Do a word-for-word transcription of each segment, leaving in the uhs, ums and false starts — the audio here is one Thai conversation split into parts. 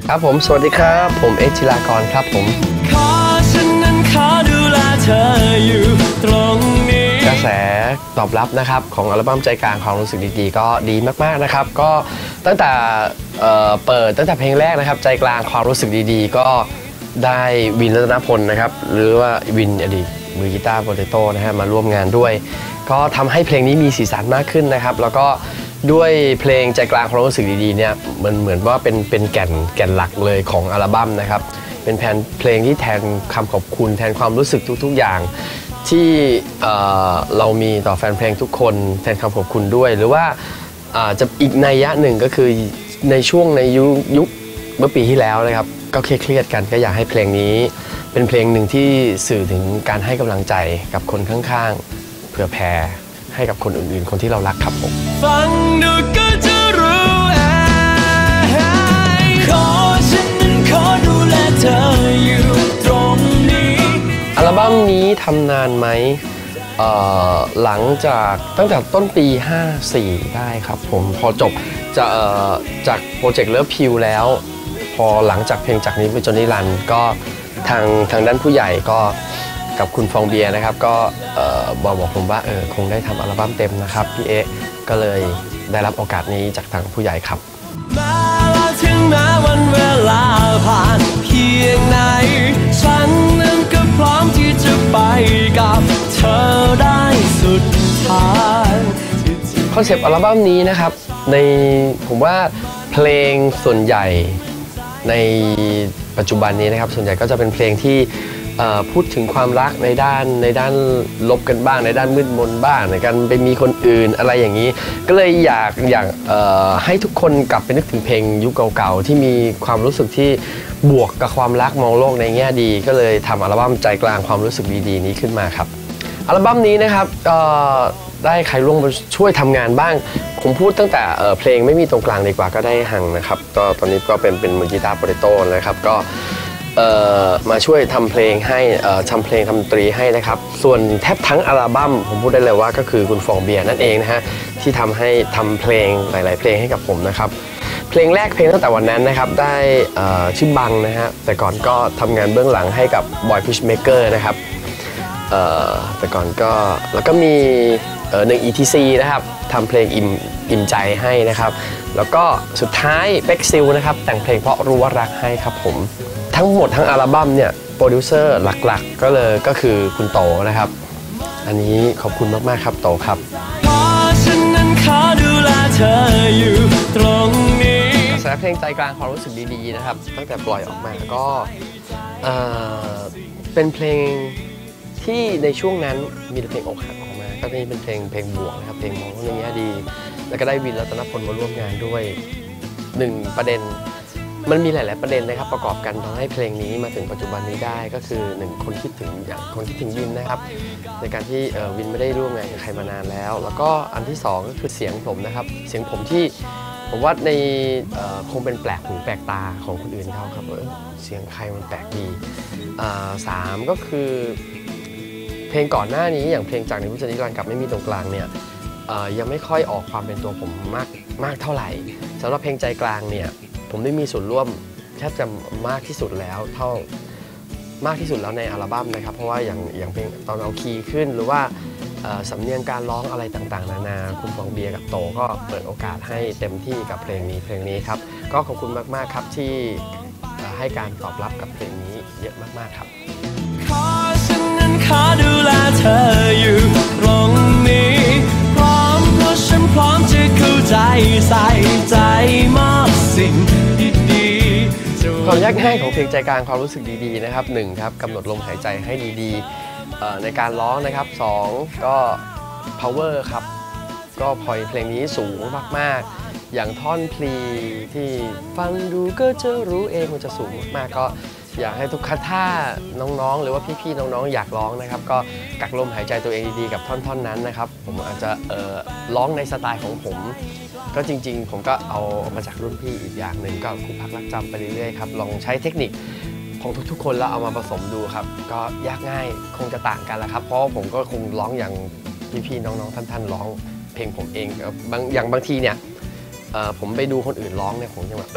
ครับผมสวัสดีครับผมเอ็กซ์จิรากรครับผมขอฉันนั้นขอดูแลเธออยู่ตรงนี้กระแสตอบรับนะครับของอัลบั้มใจกลางความรู้สึกดีๆก็ดีมากๆนะครับก็ตั้งแต่เอ่อเปิดตั้งแต่เพลงแรกนะครับใจกลางความรู้สึกดีๆก็ได้วินรัตนพลนะครับหรือว่าวินอดีตมือกีตาร์โปเตโต้นะฮะมาร่วมงานด้วยก็ทำให้เพลงนี้มีสีสันมากขึ้นนะครับแล้วก็ด้วยเพลงใจกลางความรู้สึกดีๆเนี่ยมันเหมือนว่าเป็นเป็นแก่นแก่นหลักเลยของอัลบั้มนะครับเป็นแผ่นเพลงที่แทนคำขอบคุณแทนความรู้สึกทุกๆอย่างที่เอ่อเรามีต่อแฟนเพลงทุกคนแทนคำขอบคุณด้วยหรือว่าจะอีกนัยยะหนึ่งก็คือในช่วงในยุคยุคเมื่อปีที่แล้วนะครับก็เครียดกันก็อยากให้เพลงนี้เป็นเพลงหนึ่งที่สื่อถึงการให้กำลังใจกับคนข้างๆเผื่อแผ่ให้กับคนอื่นๆคนที่เรารักครับผมฟังดูก็จะรู้เองขอฉันนั้นขอดูแลเธออยู่ตรงนี้อัลบั้มนี้ทำนานไหมหลังจากตั้งแต่ต้นปีห้าสี่ได้ครับผมพอจบจะจากโปรเจกต์เลิฟพิวแล้วพอหลังจากเพลงจากนี้ไปจนนิรันดร์ก็ทางทางด้านผู้ใหญ่ก็กับคุณฟองเบียร์นะครับก็บอกบอกผมว่าเออคงได้ทำอัลบั้มเต็มนะครับพี่เอ๊ก็เลยได้รับโอกาสนี้จากทางผู้ใหญ่ครับแม้ว่าถึงแม้วันเวลาผ่านเพียงไหนฉันนั้นก็พร้อมที่จะไปกับเธอได้สุดทางคอนเซปต์อัลบั้มนี้นะครับในผมว่าเพลงส่วนใหญ่ในปัจจุบันนี้นะครับส่วนใหญ่ก็จะเป็นเพลงที่พูดถึงความรักในด้านในด้านลบกันบ้างในด้านมืดมนบ้างในการไปมีคนอื่นอะไรอย่างนี้ก็เลยอยากอยากให้ทุกคนกลับไปนึกถึงเพลงยุคเก่าๆที่มีความรู้สึกที่บวกกับความรักมองโลกในแง่ดีก็เลยทำอัลบั้มใจกลางความรู้สึกดีๆนี้ขึ้นมาครับอัลบั้มนี้นะครับได้ใครร่วมช่วยทำงานบ้างผมพูดตั้งแต่เพลงไม่มีตรงกลางดีกว่าก็ได้หังนะครับก็ตอนนี้ก็เป็นเป็นมือกีตาร์โปเตโต้นะครับก็มาช่วยทำเพลงให้ทำเพลงทำดนตรีให้นะครับส่วนแทบทั้งอัลบั้มผมพูดได้เลยว่าก็คือคุณฟองเบียร์นั่นเองนะฮะที่ทำให้ทำเพลงหลายๆเพลงให้กับผมนะครับเพลงแรกเพลงตั้งแต่วันนั้นนะครับได้ชื่อบังนะฮะแต่ก่อนก็ทำงานเบื้องหลังให้กับบอยพิชเมเกอร์นะครับแต่ก่อนก็แล้วก็มีหนึ่ง อี ที ซี นะครับทำเพลงอิ่มอิ่มใจให้นะครับแล้วก็สุดท้ายเป็กซิลนะครับแต่งเพลงเพราะรู้ว่ารักให้ครับผมทั้งหมดทั้งอัลบั้มเนี่ยโปรดิวเซอร์หลักๆก็เลยก็คือคุณโตนะครับอันนี้ขอบคุณมากๆครับโตครับขอฉันนั้นขอดูแลเธออยู่ตรงนี้กระแสเพลงใจกลางความรู้สึกดีๆนะครับตั้งแต่ปล่อยออกมาก็เป็นเพลงที่ในช่วงนั้นมีแต่เพลงอกหักออกมาก็นี่เป็นเพลงเพลงบวกนะครับเพลงมองว่าในแง่ดีแล้วก็ได้วินรัตนพลมาร่วมงานด้วยหนึ่งประเด็นมันมีหลายๆประเด็นนะครับประกอบกันทำให้เพลงนี้มาถึงปัจจุบันนี้ได้ก็คือหนึ่งคนคิดถึงอย่างคนคิดถึงวินนะครับในการที่วินไม่ได้ร่วมงานกับใครมานานแล้วแล้วก็อันที่สองก็คือเสียงผมนะครับเสียงผมที่ผมว่าในคงเป็นแปลกหูแปลกตาของคนอื่นเขาครับเสียงใครมันแปลกดีสามก็คือเพลงก่อนหน้านี้อย่างเพลงจากในพุทธนิรันดร์กับไม่มีตรงกลางเนี่ยยังไม่ค่อยออกความเป็นตัวผมมากมากเท่าไหร่สำหรับเพลงใจกลางเนี่ยผมได้มีส่วนร่วมแทบจะมากที่สุดแล้วเท่ามากที่สุดแล้วในอัลบั้มนะครับเพราะว่าอย่างอย่างเพลงตอนเอาคีย์ขึ้นหรือว่าสำเนียงการร้องอะไรต่างๆนานาคุณฟองเบียร์กับโตก็เปิดโอกาสให้เต็มที่กับเพลงนี้เพลงนี้ครับก็ขอบคุณมากๆครับที่ให้การตอบรับกับเพลงนี้เยอะมากๆครับขอฉันนั้นขอดูแลเธออยู่ตรงนี้พร้อมเพราะฉันพร้อมจะเข้าใจใส่ใจมอบสิ่งดีๆความยากง่ายของเพลงใจกลางความรู้สึกดีๆนะครับหนึ่งครับกำหนดลมหายใจให้ดีๆในการร้องนะครับสองก็ power ครับก็พอยเพลงนี้สูงมากๆอย่างท่อนพลีที่ฟังดูก็จะรู้เองมันจะสูงมากๆก็อยากให้ทุกคัดท่าน้องๆหรือว่าพี่ๆน้องๆอยากร้องนะครับก็กักลมหายใจตัวเองดีๆกับท่อนๆนั้นนะครับผมอาจจะเอ่อร้องในสไตล์ของผมก็จริงๆผมก็เอามาจากรุ่นพี่อีกอย่างหนึ่งก็ครูพักรักจำไปเรื่อยๆครับลองใช้เทคนิคของทุกๆคนแล้วเอามาผสมดูครับก็ยากง่ายคงจะต่างกันแหละครับเพราะผมก็คงร้องอย่างพี่ๆน้องๆท่านๆร้องเพลงผมเองบางอย่างบางทีเนี่ยผมไปดูคนอื่นร้องเนี่ยผมยังแบบ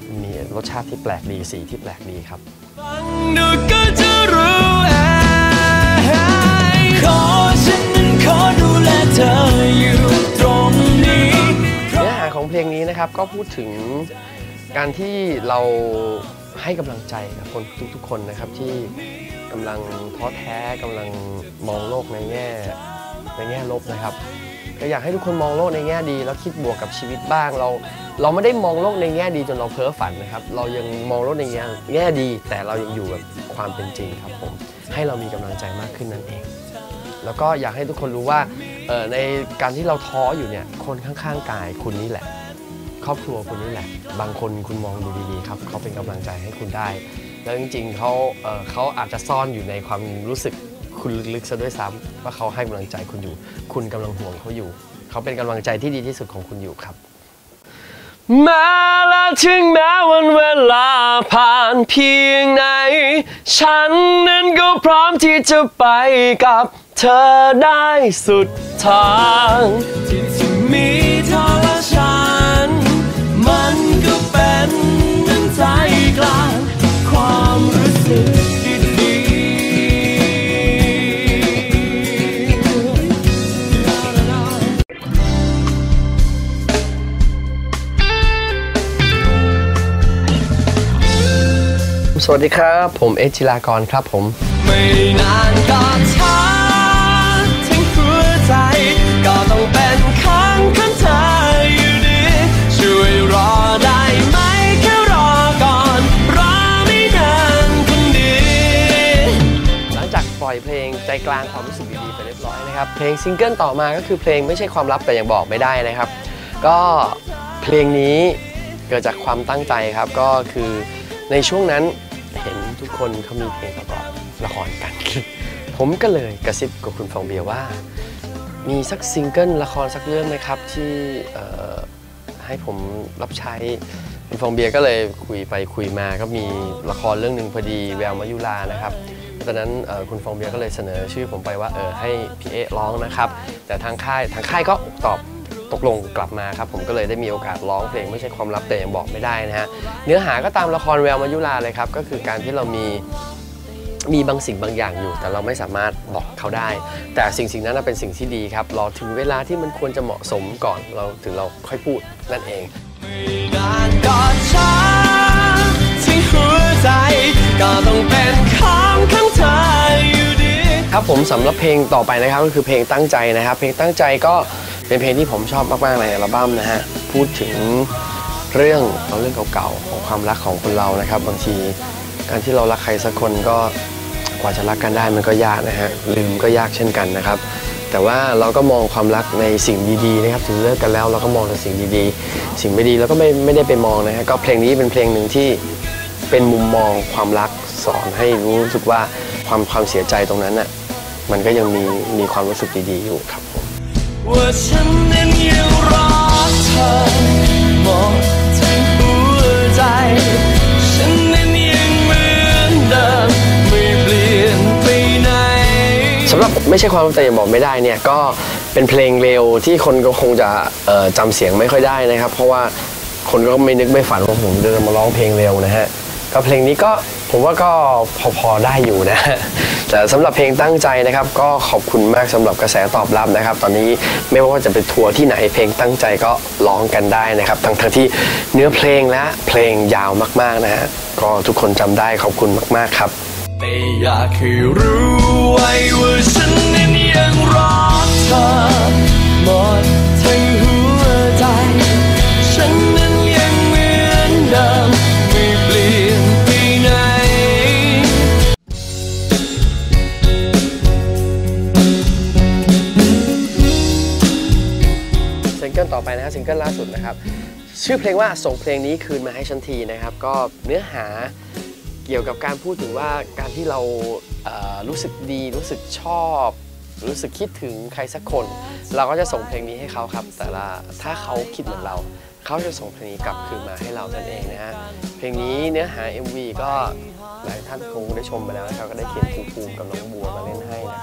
มีรสชาติที่แปลกดีสีที่แปลกดีครับฟังดูก็จะรู้เองขอฉันนั้นขอดูแลเธออยู่ตรงนี้เนื้อหาของเพลงนี้นะครับก็พูดถึงการที่เราให้กำลังใจกับคนทุกๆคนนะครับที่กำลังท้อแท้กำลังมองโลกในแง่ในแง่ลบนะครับก็อยากให้ทุกคนมองโลกในแง่ดีแล้วคิดบวกกับชีวิตบ้างเราเราไม่ได้มองโลกในแง่ดีจนเราเพ้อฝันนะครับเรายังมองโลกในแง่แง่ดีแต่เรายังอยู่กับความเป็นจริงครับผมให้เรามีกำลังใจมากขึ้นนั่นเองแล้วก็อยากให้ทุกคนรู้ว่าในการที่เราท้ออยู่เนี่ยคนข้างๆกายคุณนี่แหละครอบครัวคุณนี่แหละบางคนคุณมองดูดีๆครับเขาเป็นกำลังใจให้คุณได้แล้วจริงๆเขาเอ่อเขาอาจจะซ่อนอยู่ในความรู้สึกคุณลึกๆซะด้วยซ้ำว่าเขาให้กำลังใจคุณอยู่คุณกำลังห่วงเขาอยู่เขาเป็นกำลังใจที่ดีที่สุดของคุณอยู่ครับมาแล้วถึงแม้วันเวลาผ่านเพียงไหนฉันนั้นก็พร้อมที่จะไปกับเธอได้สุดทางที่จะมีเธอและฉันมันก็เป็นดังใจกลางความรู้สึกดีๆสวัสดีครับผมเอจิรากรครับผมไม่นานก็ช้าทั้งหัวใจก็ต้องเป็นข้างข้างเธออยู่ดีช่วยรอได้ไหมแค่รอก่อนรอไม่นานคนดีหลังจากปล่อยเพลงใจกลางความรู้สึกดีๆไปเรียบร้อยนะครับเพลงซิงเกิลต่อมาก็คือเพลงไม่ใช่ความลับแต่ยังบอกไม่ได้นะครับก็เพลงนี้เกิดจากความตั้งใจครับก็คือในช่วงนั้นเห็นทุกคนเขามีเพลงประกอบละครกันผมก็เลยกระซิบกับคุณฟองเบียร์ว่ามีสักซิงเกิลละครสักเรื่องไหมครับที่ให้ผมรับใช้คุณฟองเบียร์ก็เลยคุยไปคุยมาก็มีละครเรื่องหนึ่งพอดีแววมายุรานะครับตอนนั้นคุณฟองเบียร์ก็เลยเสนอชื่อผมไปว่าเออให้พี่เอร้องนะครับแต่ทางค่ายทางค่ายก็ตอบตกลงกลับมาครับผมก็เลยได้มีโอกาสร้องเพลงไม่ใช่ความลับแต่ยังบอกไม่ได้นะฮะเนื้อหาก็ตามละครแววมายุราเลยครับก็คือการที่เรามีมีบางสิ่งบางอย่างอยู่แต่เราไม่สามารถบอกเขาได้แต่สิ่งสิ่งนั้นเป็นสิ่งที่ดีครับรอถึงเวลาที่มันควรจะเหมาะสมก่อนเราถึงเราค่อยพูดนั่นเองนานก็ช้าที่หัวใจก็ต้องเป็นของข้างเธออยู่ดีครับผมสำหรับเพลงต่อไปนะครับก็คือเพลงตั้งใจนะครับเพลงตั้งใจก็เป็นเพลงที่ผมชอบมากๆในอัลบั้มนะฮะพูดถึงเรื่องเอาเรื่องเก่าๆของความรักของคนเรานะครับบางทีการที่เรารักใครสักคนก็กว่าจะรักกันได้มันก็ยากนะฮะลืมก็ยากเช่นกันนะครับแต่ว่าเราก็มองความรักในสิ่งดีๆนะครับถึงเลิกกันแล้วเราก็มองแต่สิ่งดีๆสิ่งไม่ดีเราก็ไม่ไม่ได้ไปมองนะฮะก็เพลงนี้เป็นเพลงหนึ่งที่เป็นมุมมองความรักสอนให้รู้สึกว่าความความเสียใจตรงนั้นน่ะมันก็ยังมีมีความรู้สึกดีๆอยู่ครับว่าฉันนั้นยังรักเธอหมดทั้งหัวใจฉันนั้นยังเหมือนเดิมไม่เปลี่ยนไปไหนสำหรับไม่ใช่ความแต่ยังบอกไม่ได้เนี่ยก็เป็นเพลงเร็วที่คนก็คงจะจำเสียงไม่ค่อยได้นะครับเพราะว่าคนก็ไม่นึกไม่ฝันว่าผมจะมาร้องเพลงเร็วนะฮะก็เพลงนี้ก็ผมว่าก็พอๆได้อยู่นะแต่สำหรับเพลงตั้งใจนะครับก็ขอบคุณมากสำหรับกระแสตอบรับนะครับตอนนี้ไม่ว่าจะเป็นทัวร์ที่ไหนเพลงตั้งใจก็ร้องกันได้นะครับทั้งทั้งที่เนื้อเพลงและเพลงยาวมากๆนะฮะก็ทุกคนจำได้ขอบคุณมากๆครับแต่อยากให้รู้ไว้ว่าฉันนั้นยังรักเธอหมดทั้งหัวใจฉันนั้นยังเหมือนเดิมไม่เปลี่ยนไปไหนซิงเกิลต่อไปนะฮะซิงเกิลล่าสุดนะครับชื่อเพลงว่าส่งเพลงนี้คืนมาให้ฉันทีนะครับก็เนื้อหาเกี่ยวกับการพูดถึงว่าการที่เรารู้สึกดีรู้สึกชอบรู้สึกคิดถึงใครสักคนเราก็จะส่งเพลงนี้ให้เขาครับแต่ละถ้าเขาคิดเหมือนเราเขาจะส่งเพลงนี้กลับคืนมาให้เรานั่นเองนะฮะเพลงนี้เนื้อหา เอ็ม วี ก็หลายท่านคงได้ชมไปแล้วนะครับก็ได้เขียนภูมิกับน้องบัวมาเล่นให้นะครับ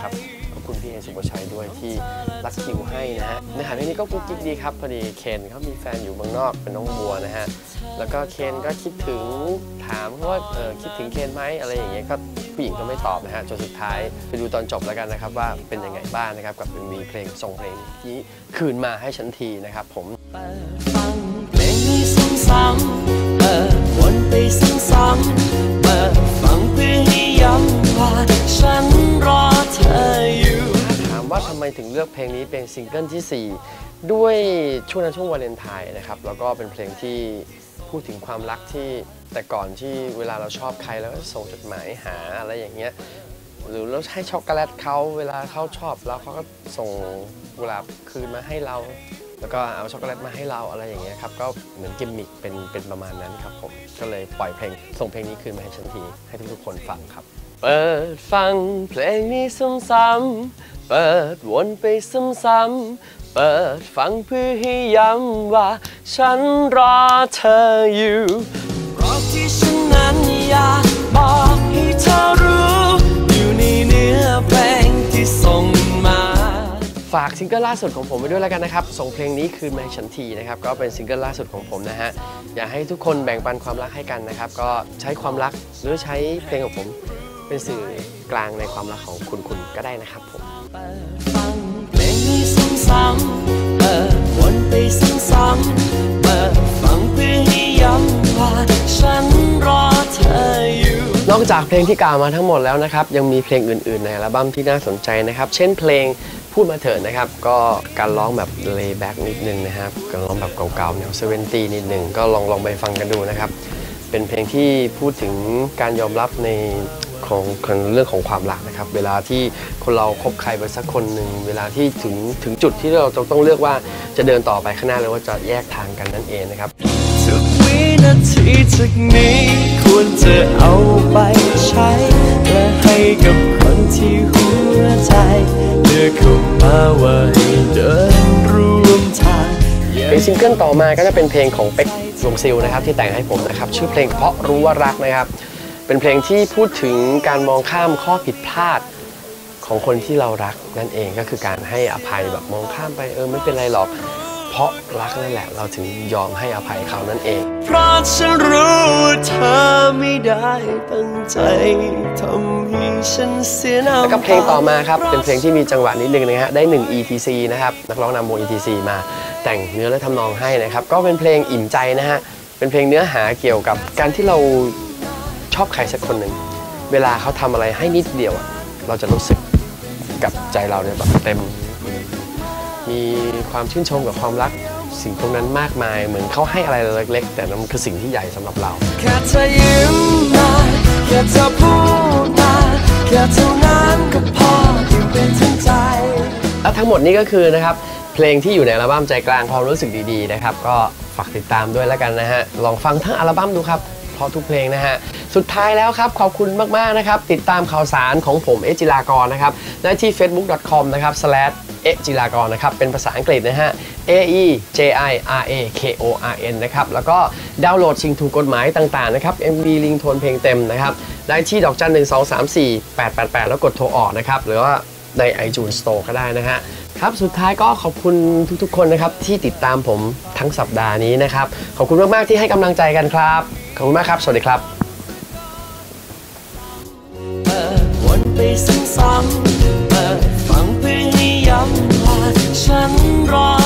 ขอบคุณพี่เอสุภชัยด้วยที่รัดคิวให้นะฮะเนื้อหาเพลงนี้ก็กุ๊กกิ๊กดีครับพอดีเคนเขามีแฟนอยู่เมืองนอกเป็นน้องบัวนะฮะแล้วก็เคนก็คิดถึงถามเขาว่าเออคิดถึงเคนไหมอะไรอย่างเงี้ยก็ผู้หญิงก็ไม่ตอบนะฮะจนสุดท้ายไปดูตอนจบแล้วกันนะครับว่าเป็นยังไงบ้างนะครับกับมีเพลงส่งเพลงนี้คืนมาให้ฉันทีนะครับผมฟังเพลงนี้ซ้ำๆเปิดวนไปซ้ำๆเปิดฟังเพื่อให้ย้ำว่าฉันรอเธออยู่ถามว่าทำไมถึงเลือกเพลงนี้เป็นซิงเกิลที่สี่ด้วยช่วงนั้นช่วงวาเลนไทน์นะครับแล้วก็เป็นเพลงที่พูดถึงความรักที่แต่ก่อนที่เวลาเราชอบใครแล้วก็ส่งจดหมายหาอะไรอย่างเงี้ยหรือเราให้ช็อกโกแลตเขาเวลาเขาชอบแล้วเขาก็ส่งกุหลาบคืนมาให้เราแล้วก็เอาช็อกโกแลตมาให้เราอะไรอย่างเงี้ยครับก็เหมือนกิมมิคเป็นเป็นประมาณนั้นครับผมก็เลยปล่อยเพลงส่งเพลงนี้คืนมาให้ฉันทีให้ทุกๆคนฟังครับเปิดฟังเพลงนี้ซ้ำๆเปิดวนไปซ้ำๆเปิดฟังเพื่อให้ย้ำว่าฉันรอเธออยู่เพราะที่ฉันนั้นอยากบอกให้เธอรู้อยู่ในเนื้อเพลงที่ส่งมาฝากซิงเกิลล่าสุดของผมไปด้วยแล้วกันนะครับส่งเพลงนี้คืนมาให้ฉันทีนะครับก็เป็นซิงเกิลล่าสุดของผมนะฮะอยากให้ทุกคนแบ่งปันความรักให้กันนะครับก็ใช้ความรักหรือใช้เพลงของผมเป็นสื่อกลางในความรักของคุณคุณก็ได้นะครับผมฟังเพลงนี้ซ้ำๆเปิดวนไปซ้ำๆเปิดฟังเพื่อให้ย้ำว่าฉันรอเธออยู่นอกจากเพลงที่กล่าวมาทั้งหมดแล้วนะครับยังมีเพลงอื่นๆในอัลบั้มที่น่าสนใจนะครับเช่นเพลงพูดมาเถิดนะครับก็การร้องแบบเลย์แบ็กนิดนึงนะครับการร้องแบบเก่าๆแนวเซเวนตี้นิดนึงก็ลองลองไปฟังกันดูนะครับเป็นเพลงที่พูดถึงการยอมรับในของเรื่องของความรักนะครับเวลาที่คนเราคบใครไปสักคนหนึ่งเวลาที่ถึงถึงจุดที่เราต้องเลือกว่าจะเดินต่อไปข้างหน้าหรือว่าจะแยกทางกันนั่นเองนะครับทุกวินาทีจากนี้ควรจะเอาไปใช้และให้กับคนที่หัวใจเลือกเข้ามาไว้เดินร่วมทางเพลงซิงเกิลต่อมาก็จะเป็นเพลงของเป็กวงซิลนะครับที่แต่งให้ผมนะครับชื่อเพลงเพราะรู้ว่ารักนะครับเป็นเพลงที่พูดถึงการมองข้ามข้อผิดพลาดของคนที่เรารักนั่นเองก็คือการให้อภัยแบบมองข้ามไปเออไม่เป็นไรหรอกเพราะรักนั่นแหละเราถึงยอมให้อภัยเขานั่นเองเพราะฉันรู้เธอไม่ได้ตั้งใจทำให้ฉันเสียน้ำตาแล้วก็เพลงต่อมาครับเป็นเพลงที่มีจังหวะนิดนึงนะฮะได้หนึ่ง อี ที ซี นะครับนักร้องนำวง อี ที ซี มาแต่งเนื้อและทำนองให้นะครับก็เป็นเพลงอิ่มใจนะฮะเป็นเพลงเนื้อหาเกี่ยวกับการที่เราชอบใครสักคนหนึ่งเวลาเขาทำอะไรให้นิดเดียวเราจะรู้สึกกับใจเราเนี่ยแบบเต็มมีความชื่นชมกับความรักสิ่งตรงนั้นมากมายเหมือนเขาให้อะไรเล็กๆแต่มันคือสิ่งที่ใหญ่สำหรับเราแค่เธอยิ้มมาแค่เธอพูดมาแค่เท่านั้นก็พอที่เป็นทั้งใจและทั้งหมดนี้ก็คือนะครับเพลงที่อยู่ในอัลบั้มใจกลางความรู้สึกดีๆนะครับก็ฝากติดตามด้วยแล้วกันนะฮะลองฟังทั้งอัลบั้มดูครับเพราะทุกเพลงนะฮะสุดท้ายแล้วครับขอบคุณมากๆนะครับติดตามข่าวสารของผมเอจิรากรนะครับได้ที่ เฟซบุ๊ก ดอท คอม นะครับ สแลช เอจิรากรนะครับเป็นภาษาอังกฤษนะฮะ เอ อี เจ ไอ อาร์ เอ เค โอ อาร์ เอ็น นะครับแล้วก็ดาวน์โหลดสิ่งถูกกฎหมายต่างๆนะครับ เอ็ม วี ลิงโทนเพลงเต็มนะครับได้ที่ดอกจันหนึ่ง สอง สาม สี่ แปด แปด แปดแล้วกดโทรออกนะครับหรือว่าใน ไอจูน สโตร์ ก็ได้นะฮะครับสุดท้ายก็ขอบคุณทุกๆคนนะครับที่ติดตามผมทั้งสัปดาห์นี้นะครับขอบคุณมากๆที่ให้กำลังใจกันครับขอบคุณมากครับสวัสดีครับวนไปซ้ำๆเปิดฟังเพื่อให้ย้ำว่าฉันรอ